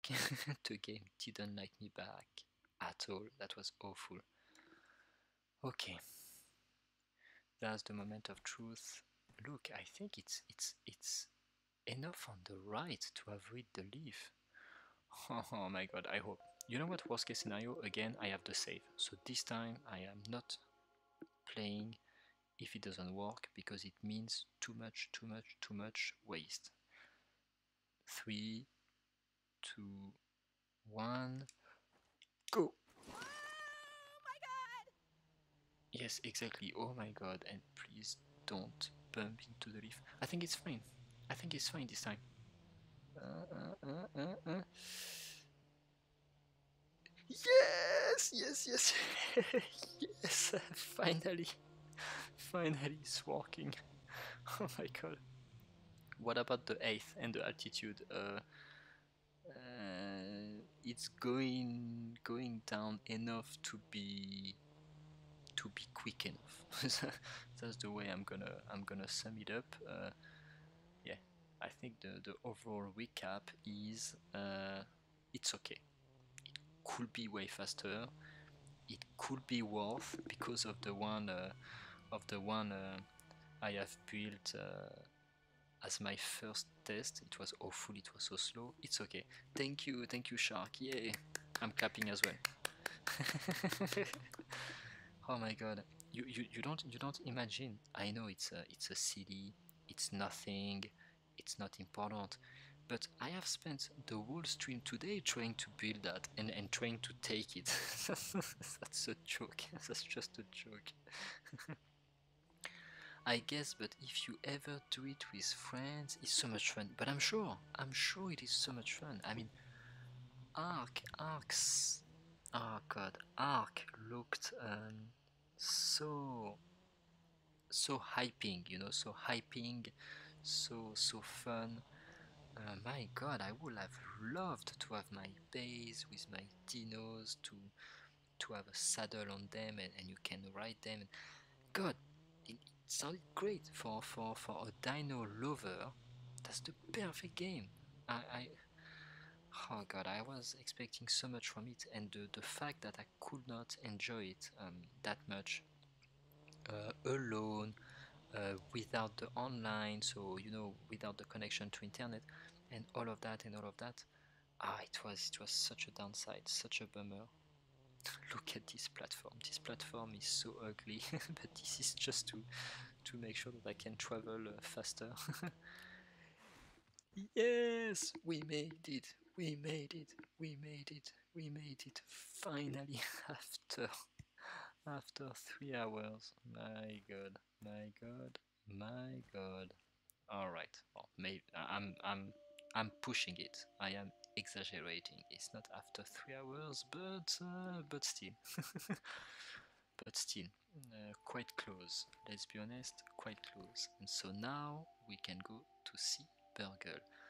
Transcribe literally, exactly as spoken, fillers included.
The game didn't like me back at all. That was awful. Okay, that's the moment of truth. Look, I think it's it's it's enough on the right to avoid the leaf. Oh my god, I hope. You know what, worst case scenario, again, I have the save. So this time I am not playing if it doesn't work because it means too much, too much, too much waste. Three, two, one, go! Yes, exactly. Oh my god, and please don't bump into the leaf. I think it's fine. I think it's fine this time. Uh, uh, uh, uh, uh. Yes, yes, yes, yes, finally, finally it's working. Oh my god. What about the eighth and the altitude? Uh, uh, it's going going down enough to be to be quick enough. That's the way I'm gonna I'm gonna sum it up. Uh, yeah, I think the the overall recap is uh, it's okay. It could be way faster. It could be worth because of the one uh, of the one uh, I have built uh, as my first test. It was awful. It was so slow. It's okay. Thank you, thank you, Shark. Yay! I'm clapping as well. Oh my god, you, you you don't you don't imagine. I know it's a it's a silly, it's nothing, it's not important, but I have spent the whole stream today trying to build that and and trying to take it. That's a joke. That's just a joke. I guess, but if you ever do it with friends, it's so much fun. But I'm sure, I'm sure it is so much fun. I mean, Ark, Arks, oh god, Ark looked um, so so hyping, you know, so hyping, so so fun. Uh, my god, I would have loved to have my base with my dinos to to have a saddle on them and, and you can ride them. God, it, it sounded great for, for, for a dino lover. That's the perfect game. I, I oh god, I was expecting so much from it, and the, the fact that I could not enjoy it um, that much uh, alone uh, without the online, so you know, without the connection to internet, and all of that and all of that. Ah, it was it was such a downside, such a bummer. Look at this platform. This platform is so ugly, but this is just to to make sure that I can travel uh, faster. Yes, we made it. We made it. We made it. We made it. Finally, after after three hours. My God. My God. My God. All right. Well, maybe I'm I'm I'm pushing it. I am exaggerating. It's not after three hours, but uh, but still, but still, uh, quite close. Let's be honest, quite close. And so now we can go to see Burgle.